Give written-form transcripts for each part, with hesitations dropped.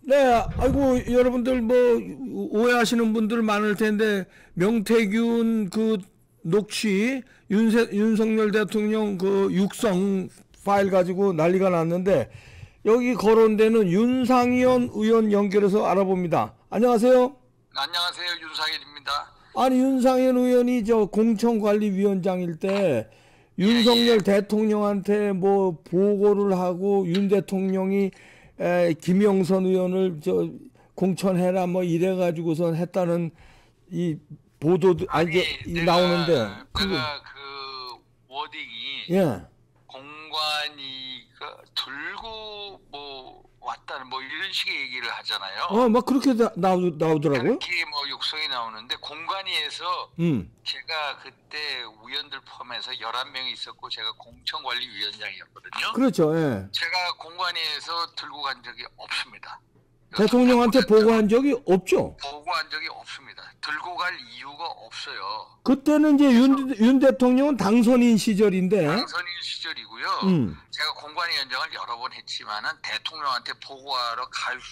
네, 아이고, 여러분들 뭐, 오해하시는 분들 많을 텐데, 명태균 그 녹취, 윤석열 대통령 그 육성 파일 가지고 난리가 났는데, 여기 거론되는 윤상현 의원 연결해서 알아봅니다. 안녕하세요. 안녕하세요. 윤상현입니다. 아니, 윤상현 의원이 저 공천관리위원장일 때, 예, 예. 윤석열 대통령한테 뭐 보고를 하고 윤 대통령이 김영선 의원을 저 공천해라 뭐 이래가지고선 했다는 이 보도도 아니, 이 나오는데 그거 내가 그 워딩이 예. 공관이 들고 뭐 왔다는 뭐 이런 식의 얘기를 하잖아요. 막 그렇게 나오더라고요. 그렇게 뭐 육성이 나오는데 공관위에서 제가 그때 위원들 포함해서 11명이 있었고 제가 공천관리위원장이었거든요. 그렇죠. 예. 제가 공관위에서 들고 간 적이 없습니다. 대통령한테 보고한 적이 없죠. 보고한 적이 없습니다. 들고 갈 이유가 없어요. 그때는 이제 윤 대통령은 당선인 시절인데. 당선인 시절이고요. 제가 공관위원장을 여러 번 했지만은 대통령한테 보고하러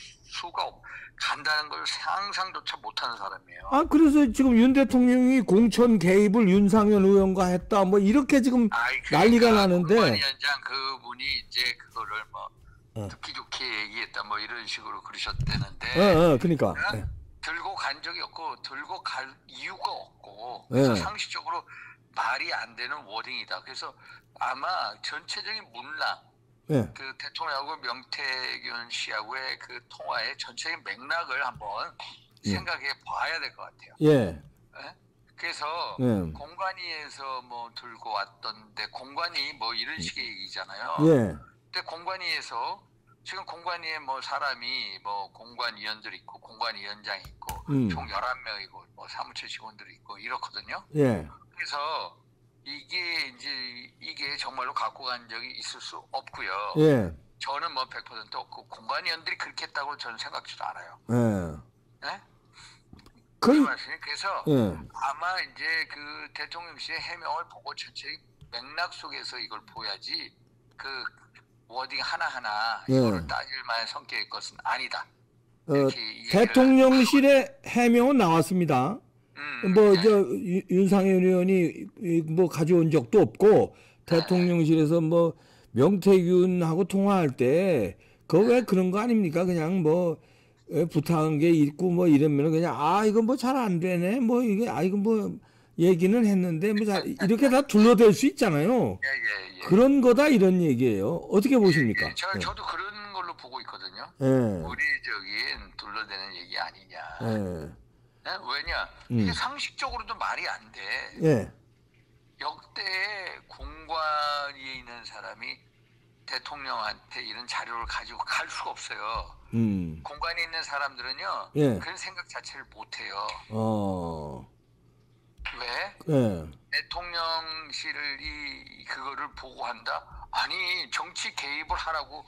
간다는 걸 상상조차 못하는 사람이에요. 아, 그래서 지금 윤 대통령이 공천 개입을 윤상현 의원과 했다 뭐 이렇게 지금 난리가 나는데. 공관위원장 그분이 이제 그거를 뭐 듣기 좋게 얘기했다 뭐 이런 식으로 그러셨다는데. 그러니까. 들고 간 적이 없고 들고 갈 이유가 없고 그래서 상식적으로 말이 안 되는 워딩이다. 그래서 아마 전체적인 문랑 그 대통령하고 명태균 씨하고의 그 통화의 전체적인 맥락을 한번 생각해 봐야 될 것 같아요. 예. 그래서 공관위에서 뭐 들고 왔던데 공관위 뭐 이런 식의 얘기잖아요. 근데 공관위에서 지금 공관위에 뭐 사람이 뭐 공관위원들이 있고 공관위원장이 있고 총 11명이고 뭐 사무처 직원들이 있고 이렇거든요. 그래서 이게 정말로 갖고 간 적이 있을 수 없고요. 저는 뭐 100% 없고 공관위원들이 그렇게 했다고 저는 생각지도 않아요. 네? 그래서 아마 이제 그 대통령실의 해명을 보고 전체 맥락 속에서 이걸 보야지 그 워딩 하나하나 이거를 따질 만한 성격의 것은 아니다. 대통령실의 해명은 나왔습니다. 뭐 저 윤상현 의원이 뭐 가져온 적도 없고 대통령실에서 뭐 명태균하고 통화할 때 그거 왜 그런 거 아닙니까? 그냥 뭐 부탁한 게 있고 뭐 이러면 그냥 이건 뭐 잘 안 되네 뭐 이게 이건 뭐 얘기는 했는데 뭐 이렇게 다 둘러댈 수 있잖아요. 그런 거다 이런 얘기예요. 어떻게 보십니까? 저도 그런 걸로 보고 있거든요. 우리적인 둘러대는 얘기 아니냐. 왜냐? 이게 상식적으로도 말이 안 돼. 역대 공관위에 있는 사람이 대통령한테 이런 자료를 가지고 갈 수가 없어요. 공관위에 있는 사람들은요. 그런 생각 자체를 못 해요. 왜? 대통령실이 그거를 보고한다? 아니 정치 개입을 하라고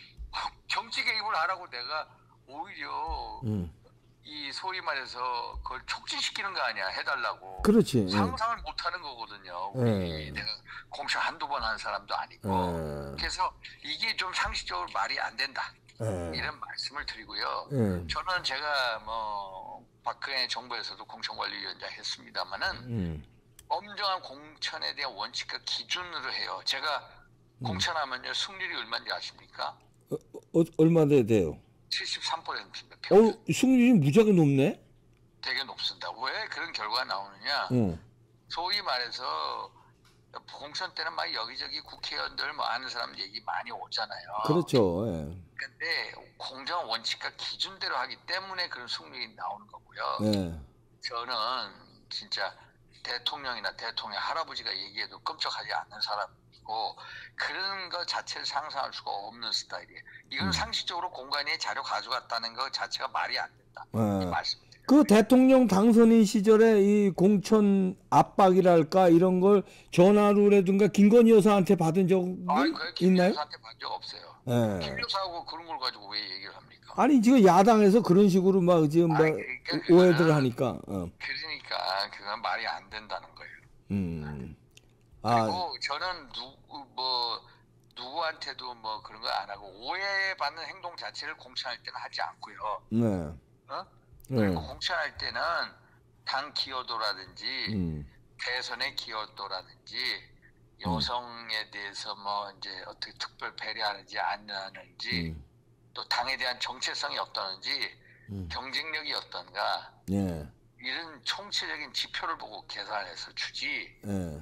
내가 오히려 이 소위 말해서 그걸 촉진시키는 거 아니야 해달라고. 그렇지. 상상을 못하는 거거든요. 내가 공천 한두 번 한 사람도 아니고. 그래서 이게 좀 상식적으로 말이 안 된다. 이런 말씀을 드리고요. 저는 제가 뭐 박근혜 정부에서도 공천관리위원장 했습니다만은 엄정한 공천에 대한 원칙과 기준으로 해요. 제가 공천하면요 승률이 얼마인지 아십니까? 얼마나 돼요? 73%입니다. 승률이 무지하게 높네? 되게 높습니다. 왜 그런 결과가 나오느냐? 소위 말해서 공천 때는 막 여기저기 국회의원들 뭐 아는 사람 얘기 많이 오잖아요. 그렇죠. 근데 공정 원칙과 기준대로 하기 때문에 그런 승률이 나오는 거고요. 저는 진짜 대통령이나 대통령 할아버지가 얘기해도 끔찍하지 않는 사람이고 그런 거 자체를 상상할 수가 없는 스타일이에요. 이건 상식적으로 공관위에 자료 가져갔다는 거 자체가 말이 안 된다. 이 말씀입니다. 그 대통령 당선인 시절에 이 공천 압박이랄까 이런 걸 전화로라든가 김건희 여사한테 받은 적 있나요? 김 여사한테 받은 적 없어요. 김 여사하고 그런 걸 가지고 왜 얘기를 합니까? 아니 지금 야당에서 그런 식으로 막 지금 막 오해들 하니까. 그러니까 그건 말이 안 된다는 거예요. 그리고 저는 누구한테도 뭐 그런 거 안 하고 오해받는 행동 자체를 공천할 때는 하지 않고요. 네. 그리고 공천할 때는 당 기여도라든지 대선의 기여도라든지 여성에 대해서 뭐 이제 어떻게 특별 배려하는지 안 하는지 또 당에 대한 정체성이 어떠는지 경쟁력이 어떤가 이런 총체적인 지표를 보고 계산해서 주지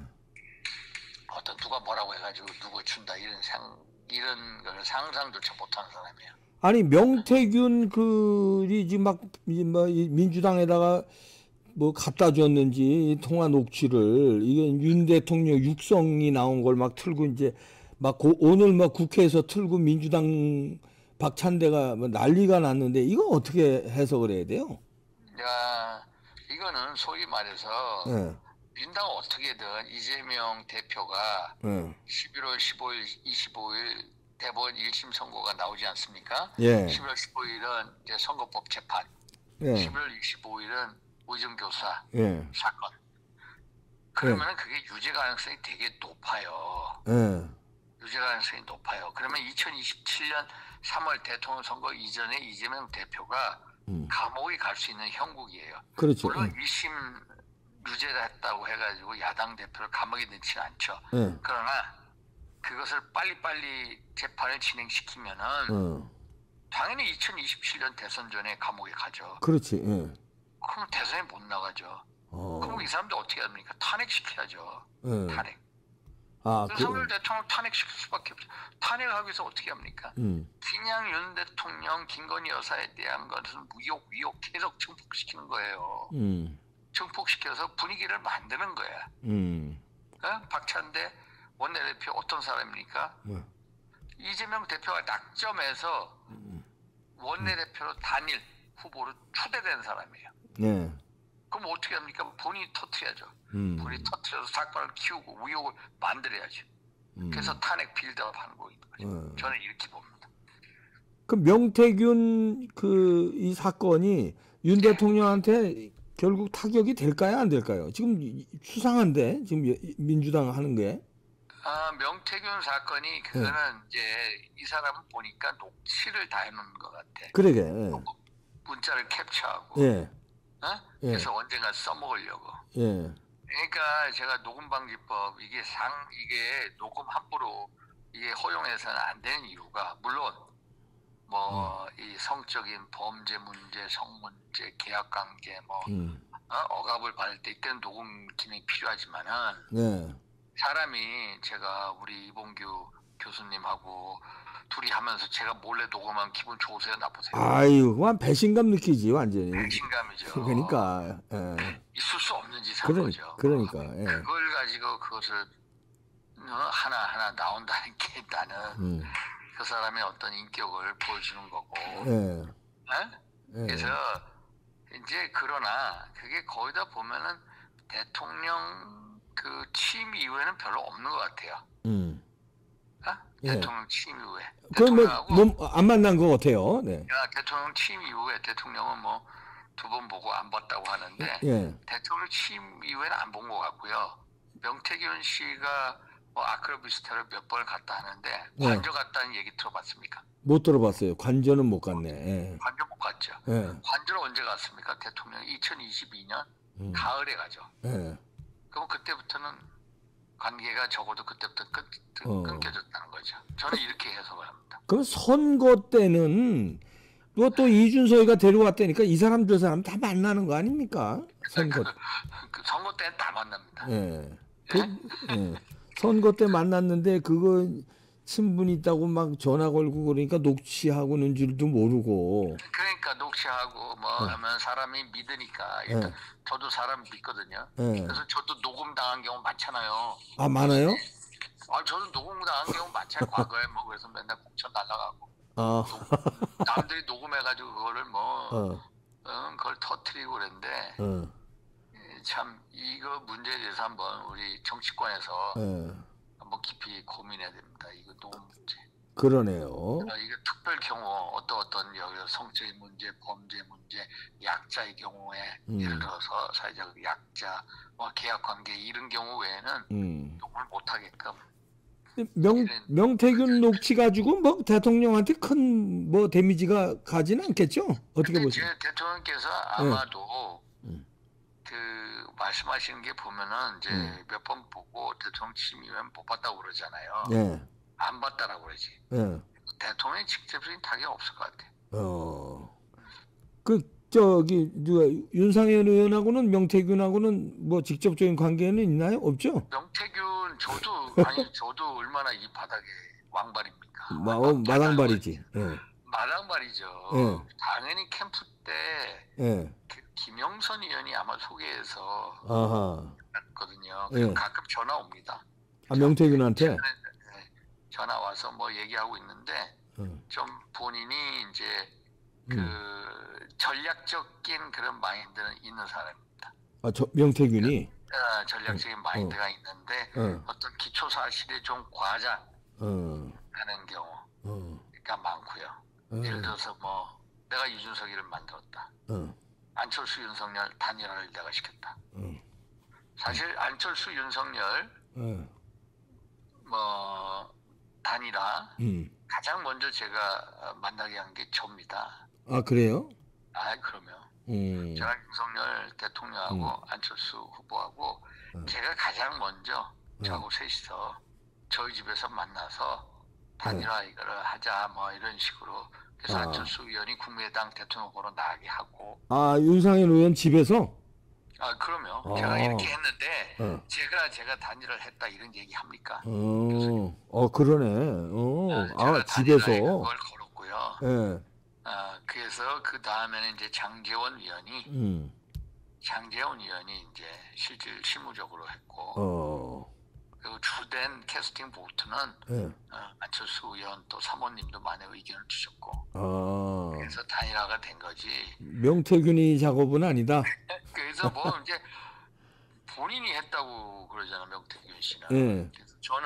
어떤 누가 뭐라고 해가지고 누구 준다 이런 걸 상상조차 못하는 사람이에요. 아니 명태균 그이 지금 막 민주당에다가 뭐 갖다 줬는지 통화 녹취를 이게 윤 대통령 육성이 나온 걸 막 틀고 이제 막 오늘 막 국회에서 틀고 민주당 박찬대가 뭐 난리가 났는데 이거 어떻게 해석을 해야 돼요? 야, 이거는 소위 말해서 민당 어떻게든 이재명 대표가 11월 15일, 25일 대법원 1심 선고가 나오지 않습니까? 11월 15일은 이제 선거법 재판, 11월 25일은 의정교사 사건. 그러면은 그게 유죄 가능성이 되게 높아요. 유죄 가능성이 높아요. 그러면 2027년 3월 대통령 선거 이전에 이재명 대표가 감옥에 갈 수 있는 형국이에요. 그렇죠. 물론 1심 유죄다 했다고 해가지고 야당 대표를 감옥에 넣지는 않죠. 그러나 그것을 빨리빨리 재판을 진행시키면은 당연히 2027년 대선 전에 감옥에 가죠. 그렇지. 그럼 대선에 못 나가죠. 그럼 이 사람들 어떻게 합니까? 탄핵시켜야죠. 탄핵. 윤석열 대통령 탄핵시킬 수밖에 없죠. 탄핵하기 위해서 어떻게 합니까? 그냥 윤 대통령, 김건희 여사에 대한 것은 무욕, 위욕 계속 증폭시키는 거예요. 증폭시켜서 분위기를 만드는 거야. 박찬대 원내대표 어떤 사람입니까? 이재명 대표가 낙점해서 원내대표로 단일 후보로 초대된 사람이에요. 그럼 어떻게 합니까? 본인이 터트려야죠. 본인이 터트려서 사건을 키우고 의혹을 만들어야죠. 그래서 탄핵 빌드업 하는 거죠. 저는 이렇게 봅니다. 그 명태균 그 이 사건이 윤 대통령한테 결국 타격이 될까요? 안 될까요? 지금 수상한데 지금 민주당 하는 게. 명태균 사건이 그거는 이제 이 사람은 보니까 녹취를 다 해놓은 것 같아. 그러게. 문자를 캡처하고. 그래서 언젠가 써먹으려고. 그러니까 제가 녹음방지법 이게 녹음 함부로 이게 허용해서는 안 되는 이유가 물론 뭐 이 성적인 범죄 문제, 성문제, 계약관계 뭐 억압을 받을 때 이때는 녹음 기능이 필요하지만은 사람이 제가 우리 이봉규 교수님하고 둘이 하면서 제가 몰래 녹음한 기분 좋으세요, 나쁘세요? 아유, 그만 배신감 느끼지 완전히. 배신감이죠. 그러니까 있을 수 없는 짓 한 거죠. 그러니까 그걸 가지고 그것을 하나하나 나온다는 게 나는 그 사람의 어떤 인격을 보여주는 거고. 그래서 이제 그러나 그게 거의 다 보면은 대통령 그 취임 이후에는 별로 없는 것 같아요. 대통령 취임 이후에. 그럼 안 만난 거 같아요. 대통령 취임 이후에 대통령은 뭐 2번 보고 안 봤다고 하는데 대통령 취임 이후에는 안 본 것 같고요. 명태균 씨가 뭐 아크로비스타를 몇 번을 갔다 하는데 관저 갔다는 얘기 들어봤습니까? 못 들어봤어요. 관저는 못 갔네. 관저 못 갔죠. 관저를 언제 갔습니까? 대통령이 2022년 가을에 가죠. 그럼 그때부터는 관계가 적어도 그때부터 끊겨졌다는 거죠. 저는 이렇게 해석을 합니다. 그럼 선거 때는 또 이준석이가 데려왔다니까 이 사람 저 사람 다 만나는 거 아닙니까? 선거 선거 때는 다 만납니다. 선거 때 만났는데 그거 친분 있다고 막 전화 걸고 그러니까 녹취하고는 줄도 모르고. 그러니까 녹취하고 뭐 하면 사람이 믿으니까 일단 저도 사람 믿거든요. 그래서 저도 녹음 당한 경우 많잖아요. 아, 많아요? 저도 녹음 당한 경우 많잖아요. 과거에 뭐 그래서 맨날 공천 날라가고. 남들이 녹음해가지고 그거를 그걸 터트리고 그랬는데 참 이거 문제에 대해서 한번 우리 정치권에서 한번 깊이 고민해야 됩니다. 이거 녹음 문제. 그러네요. 이게 특별 경우 어떤 성적인 문제, 범죄 문제, 약자의 경우에 예를 들어서 사회적 약자, 계약 관계 이런 경우 외에는 녹음을 못 하게끔 명태균 녹취 가지고 뭐 대통령한테 큰 뭐 데미지가 가지는 않겠죠? 어떻게 보세요? 대통령께서 아마도 그 말씀하시는 게 보면은 이제 몇 번 보고 대통령 취임이면 못 봤다고 그러잖아요. 예. 안 봤다라고 그러지. 예. 대통령이 직접적인 타격이 없을 것 같아. 그 저기 누가 윤상현 의원하고는 명태균하고는 뭐 직접적인 관계는 있나요? 없죠? 명태균 저도 얼마나 이 바닥에 왕발입니까? 마당발이지. 예. 마당발이죠. 예. 당연히 캠프 때 예. 김영선 의원이 아마 소개해서 했거든요. 예. 가끔 전화 옵니다. 명태균한테? 전화 와서 뭐 얘기하고 있는데 좀 본인이 이제 그 전략적인 그런 마인드는 있는 사람입니다. 명태균이? 전략적인 마인드가 있는데 어떤 기초 사실에 좀 과장하는 경우가 많고요. 예를 들어서 뭐 내가 이준석이를 만들었다. 안철수 윤석열 단일화를 내가 시켰다. 사실 안철수 윤석열 뭐 단일화 가장 먼저 제가 만나게 한 게 저입니다. 그래요? 그러면 제가 윤석열 대통령하고 안철수 후보하고 제가 가장 먼저 저하고 셋이서 저희 집에서 만나서 단일화 이거를 하자 뭐 이런 식으로 그래서 안철수 의원이 국민의당 대통령 후보로 나가게 하고 윤상현 의원 집에서? 그럼요. 제가 이렇게 했는데 제가 단일화를 했다 이런 얘기 합니까? 그러네. 제가 집에서 그걸 걸었고요. 예. 그래서 그 다음에는 이제 장제원 의원이 이제 실무적으로 했고 그리고 주된 캐스팅 보트는 안철수 의원 또 사모님도 많은 의견을 주셨고 그래서 단일화가 된 거지. 명태균이 작업은 아니다. 그래서 뭐 이제 본인이 했다고 그러잖아 명태균 씨는. 그래서 저는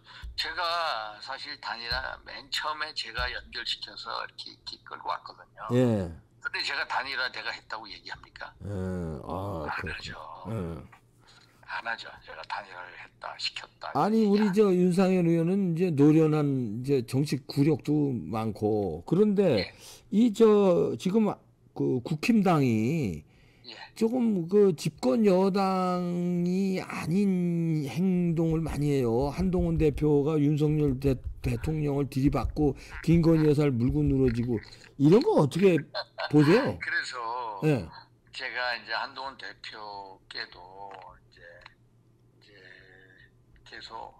제가 사실 단일화 맨 처음에 제가 연결시켜서 이렇게 끌고 왔거든요. 근데 제가 단일화 내가 했다고 얘기합니까? 안 하죠. 안 하죠. 제가 단일화를 했다, 시켰다. 우리 저 윤상현 의원은 이제 노련한 이제 정치 구력도 많고 그런데 지금 그 국힘당이 조금 그 집권 여당이 아닌 행동을 많이 해요. 한동훈 대표가 윤석열 대통령을 들이받고 김건희 여사를 물고 늘어지고 이런 거 어떻게 보세요? 그래서 제가 이제 한동훈 대표께도 이제 계속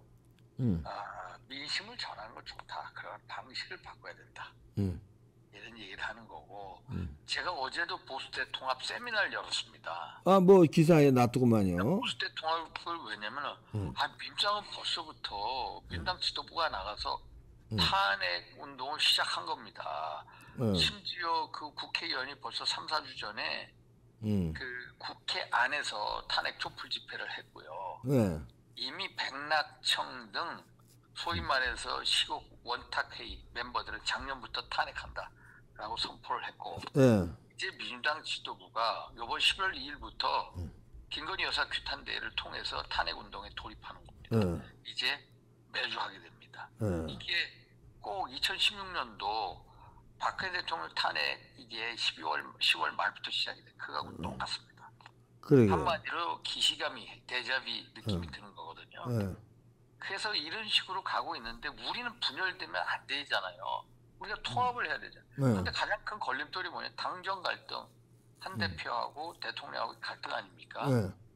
민심을 전하는 거 좋다. 그런 방식을 바꿔야 된다. 이런 얘기를 하는 거고 제가 어제도 보수대 통합 세미나를 열었습니다. 뭐 기사에 놔두고만요. 보수대 통합을 왜냐면은 민주당은 벌써부터 민주당 지도부가 나가서 탄핵 운동을 시작한 겁니다. 심지어 그 국회의원이 벌써 3, 4주 전에 그 국회 안에서 탄핵 촛불 집회를 했고요. 이미 백낙청 등 소위 말해서 시국 원탁회의 멤버들을 작년부터 탄핵한다라고 선포를 했고 이제 민주당 지도부가 이번 11월 2일부터 김건희 여사 규탄대회를 통해서 탄핵 운동에 돌입하는 겁니다. 이제 매주 하게 됩니다. 이게 꼭 2016년도 박근혜 대통령 탄핵 이게 10월 말부터 시작이 돼. 그거하고 똑같습니다. 한마디로 기시감이 데자비 느낌이 드는 거거든요. 그래서 이런 식으로 가고 있는데 우리는 분열되면 안 되잖아요. 우리가 통합을 해야 되잖아요. 그런데 가장 큰 걸림돌이 뭐냐? 당정 갈등, 한 대표하고 대통령하고 갈등 아닙니까?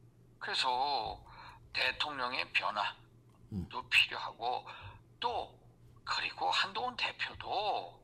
그래서 대통령의 변화도 필요하고 또 그리고 한동훈 대표도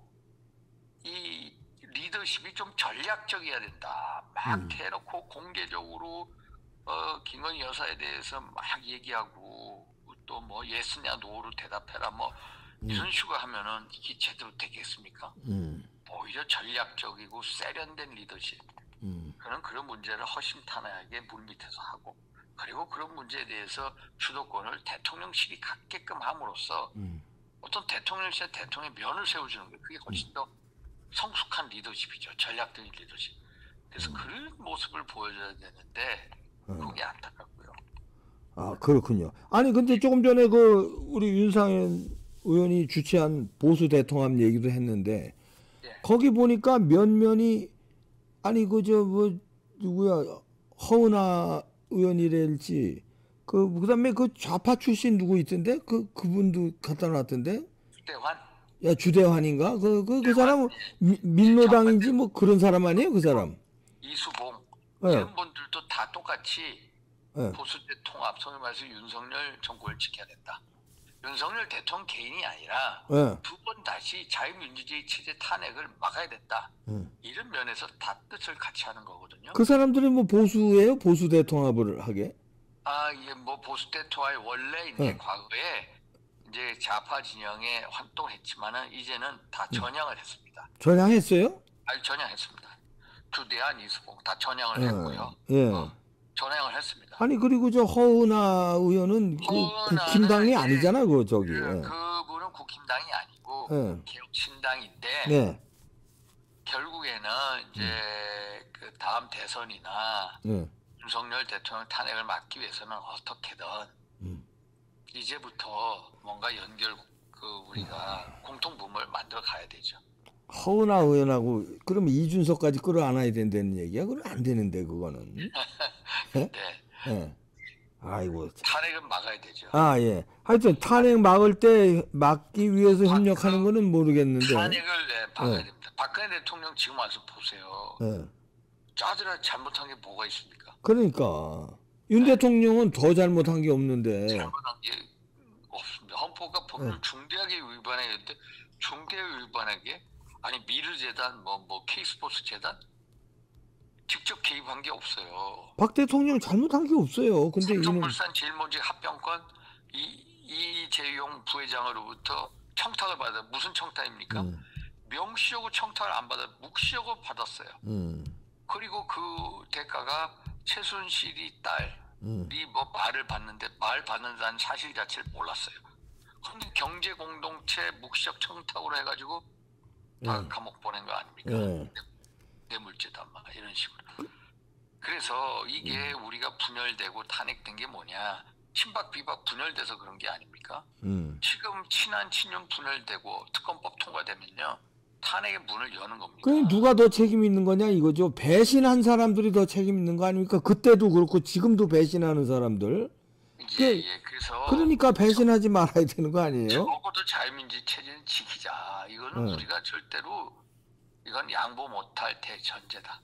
이 리더십이 좀 전략적이어야 된다. 막 대놓고 공개적으로 김건희 여사에 대해서 막 얘기하고 또 뭐 예스냐 노로 대답해라 뭐 이런 식으로 하면은 이게 제대로 되겠습니까? 오히려 전략적이고 세련된 리더십 그런 문제를 허심탄회하게 물밑에서 하고 그리고 그런 문제에 대해서 주도권을 대통령실이 갖게끔 함으로써 어떤 대통령실의 대통령의 면을 세워주는 게 그게 훨씬 더 성숙한 리더십이죠. 전략적인 리더십. 그래서 그런 모습을 보여줘야 되는데 그게 안타깝고요. 아, 그렇군요. 아니, 근데 조금 전에 우리 윤상현 의원이 주최한 보수 대통합 얘기도 했는데, 예. 거기 보니까 면면이, 아니, 누구야, 허은하 의원이랄지, 그다음에 좌파 출신 누구 있던데? 그분도 갖다 놨던데? 주대환. 야, 주대환인가? 그 사람, 예. 민노당인지 뭐 그런 사람 아니에요, 그 사람? 이수봉. 예. 이런 분들도 다 똑같이 예. 보수 대통합, 소위 말해서 윤석열 정권을 지켜야 된다. 윤석열 대통령 개인이 아니라 예. 두 번 다시 자유민주주의 체제 탄핵을 막아야 된다. 이런 면에서 다 뜻을 같이 하는 거거든요. 그 사람들이 뭐 보수예요? 보수 대통합을 하게? 아, 이게 뭐 보수 대통합이 원래 이제 과거에 이제 좌파 진영에 활동했지만은 이제는 다 전향을 했습니다. 전향했어요? 아니, 전향했습니다. 주대한 이수봉 다 전향을 했고요. 예. 전향을 했습니다. 아니, 그리고 저 허은하 의원은 국힘당이 아니잖아, 저기. 예. 그분은 국힘당이 아니고 예. 개혁신당인데 네. 결국에는 이제 그 다음 대선이나 예. 윤석열 대통령 탄핵을 막기 위해서는 어떻게든 이제부터 뭔가 우리가 공통분모를 만들어 가야 되죠. 허은하 의원하고 그러면 이준석까지 끌어안아야 된다는 얘기야? 그럼 안 되는데 그거는. 네. 예. 아이고. 탄핵은 막아야 되죠. 아, 예. 하여튼 탄핵 막기 위해서 협력하는 거는 모르겠는데. 탄핵을 막아야 됩니다. 박근혜 대통령 지금 와서 보세요. 예. 짜들아 잘못한 게 뭐가 있습니까? 그러니까 윤 대통령은 더 잘못한 게 없는데. 잘못한 게 없습니다. 헌법과 법률 중대하게 위반했는데 중대하게 위반하게 아니 미르재단 뭐 K스포츠 재단 직접 개입한 게 없어요. 박 대통령 잘못한 게 없어요. 근데 삼성물산 제일모직 합병권 이재용 부회장으로부터 청탁을 받아 무슨 청탁입니까? 명시하고 청탁을 안 받아 묵시하고 받았어요. 그리고 그 대가가 최순실이 딸이 뭐 말을 받는데 말 받는다는 사실 자체를 몰랐어요. 그런데 경제 공동체 묵시적 청탁으로 해가지고 다 감옥 보낸 거 아닙니까? 뇌물죄다 막 이런 식으로. 그래서 이게 우리가 분열되고 탄핵된 게 뭐냐? 친박 비박 분열돼서 그런 게 아닙니까? 지금 친한 친윤 분열되고 특검법 통과되면요 탄핵의 문을 여는 겁니다. 그럼 누가 더 책임 있는 거냐 이거죠. 배신한 사람들이 더 책임 있는 거 아닙니까? 그때도 그렇고 지금도 배신하는 사람들. 예, 그래서 그러니까 배신하지 말아야 되는 거 아니에요? 적어도 자유민주 체제는 지키자. 이거는 우리가 절대로 이건 양보 못할 대전제다.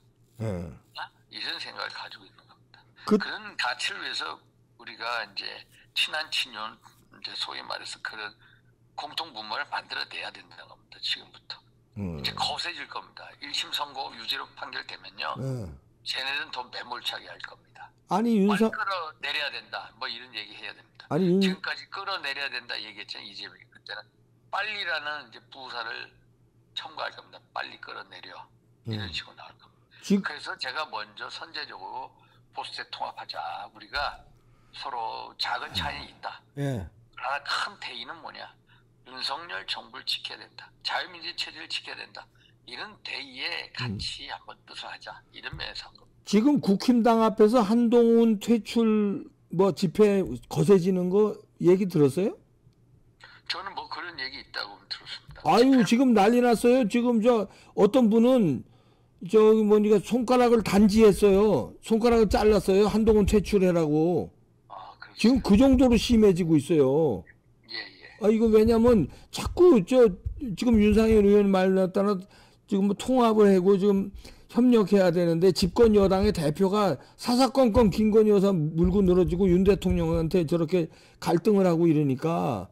이런 생각을 가지고 있는 겁니다. 그런 가치를 위해서 우리가 이제 친한 친윤 이제 소위 말해서 그런 공통분모를 만들어내야 된다는 겁니다. 지금부터. 이제 거세질 겁니다. 1심 선고 유죄로 판결되면요. 쟤네는 더 매몰차게 할 겁니다. 아니 윤상 끌어내려야 된다. 뭐 이런 얘기 해야 됩니다. 아니 지금까지 끌어내려야 된다 얘기했잖아요. 이재명이 그때는 빨리라는 이제 부사를 첨가할 겁니다. 빨리 끌어내려 이런 식으로 나올 겁니다. 그래서 제가 먼저 선제적으로 보수대 통합하자. 우리가 서로 작은 차이는 있다. 그러나 큰 대의는 뭐냐? 윤석열 정부를 지켜야 된다. 자유민주 체제를 지켜야 된다. 이런 대의에 같이 한번 뜻을 하자. 이런 면에서 한 겁니다. 지금 국힘당 앞에서 한동훈 퇴출 뭐 집회 거세지는 거 얘기 들었어요? 저는 뭐 그런 얘기 있다고 들었습니다. 아유 지금 난리 났어요. 지금 저 어떤 분은 저기 뭐니까 손가락을 단지했어요. 손가락을 잘랐어요. 한동훈 퇴출해라고. 지금 그 정도로 심해지고 있어요. 아 이거 왜냐면 자꾸 지금 윤상현 의원 말 따라 지금 뭐 통합을 하고 지금 협력해야 되는데 집권 여당의 대표가 사사건건 김건희 여사 물고 늘어지고 윤 대통령한테 저렇게 갈등을 하고 이러니까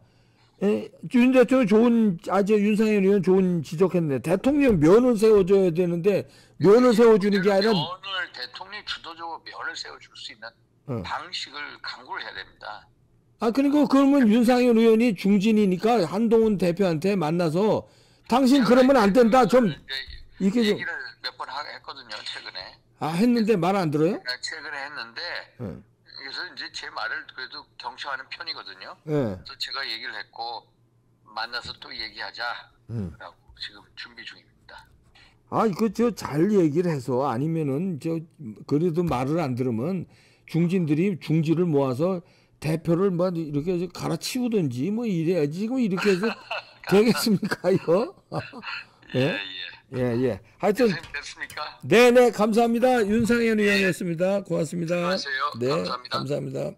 윤 대통령 윤상현 의원 좋은 지적했는데 대통령 면을 세워줘야 되는데 면을 세워주는 게 아니라 면을 대통령이 주도적으로 면을 세워줄 수 있는 방식을 강구를 해야 됩니다. 아 그러니까 그러면 윤상현 의원이 중진이니까 한동훈 대표한테 만나서 당신 그러면 안 된다 좀 이게 좀 얘기를 몇 번 했거든요 최근에. 아 했는데 말 안 들어요? 최근에 했는데 그래서 이제 제 말을 그래도 경청하는 편이거든요. 그래서 제가 얘기를 했고 만나서 또 얘기하자라고 지금 준비 중입니다. 아 이거 잘 얘기를 해서 아니면은 그래도 말을 안 들으면 중진들이 중지를 모아서 대표를 뭐 이렇게 해서 갈아치우든지 뭐 이래야지 지금 이렇게 해서 되겠습니까 이거? 예? 예. 하여튼 됐습니까? 네네 감사합니다. 윤상현 의원이었습니다. 고맙습니다. 수고하세요. 네, 감사합니다. 감사합니다.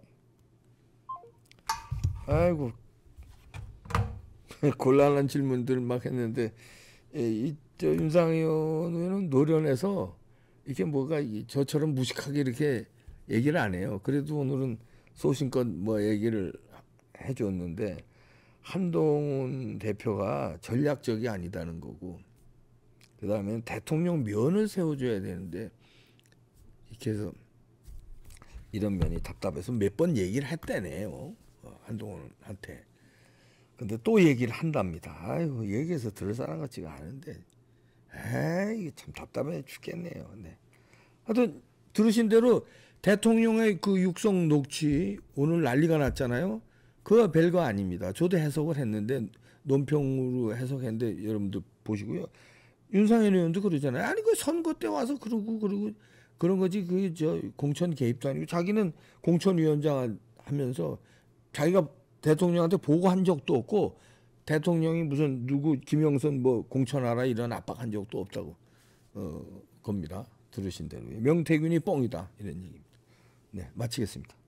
아이고 곤란한 질문들 막 했는데 저 윤상현 의원은 노련해서 이게 뭐가 저처럼 무식하게 이렇게 얘기를 안 해요. 그래도 오늘은 소신껏 뭐 얘기를 해줬는데 한동훈 대표가 전략적이 아니다는 거고 그 다음에 대통령 면을 세워줘야 되는데 이렇게 해서 이런 면이 답답해서 몇 번 얘기를 했다네요. 한동훈한테. 근데 또 얘기를 한답니다. 아이고 얘기해서 들을 사람 같지가 않은데 이게 참 답답해 죽겠네요. 네. 하여튼 들으신 대로 대통령의 그 육성 녹취 오늘 난리가 났잖아요. 그거 별거 아닙니다. 저도 해석을 했는데 논평으로 해석했는데 여러분들 보시고요. 윤상현 의원도 그러잖아요. 아니 그 선거 때 와서 그러고 그런 거지 그 저 공천 개입도 아니고 자기는 공천위원장 하면서 자기가 대통령한테 보고한 적도 없고 대통령이 무슨 누구 김영선 뭐 공천하라 이런 압박한 적도 없다고 겁니다. 들으신 대로 명태균이 뻥이다 이런 얘기입니다. 네 마치겠습니다.